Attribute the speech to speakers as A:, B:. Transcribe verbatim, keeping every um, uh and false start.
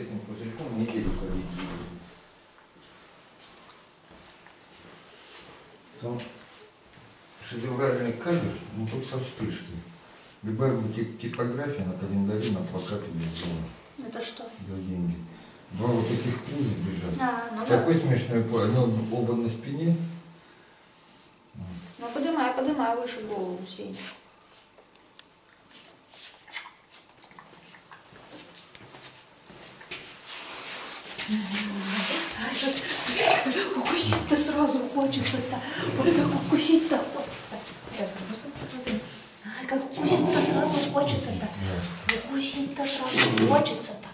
A: этим пузырьком неделю ходить буду. Там шедевральный кадр, но тут со вспышкой. Любая бы тип типография на календаре на плакаты не сделала.
B: Это что?
A: За деньги. Два вот таких пуза бежат.
B: А, ну
A: Такой
B: да.
A: смешной пол. Они оба на спине.
B: Ну поднимай, поднимай выше голову всей. Укусить-то сразу хочется-то. Ой, как укусить-то хочется. Я сразу, сразу. Ай, как укусить-то сразу хочется-то. Укусить-то сразу хочется-то.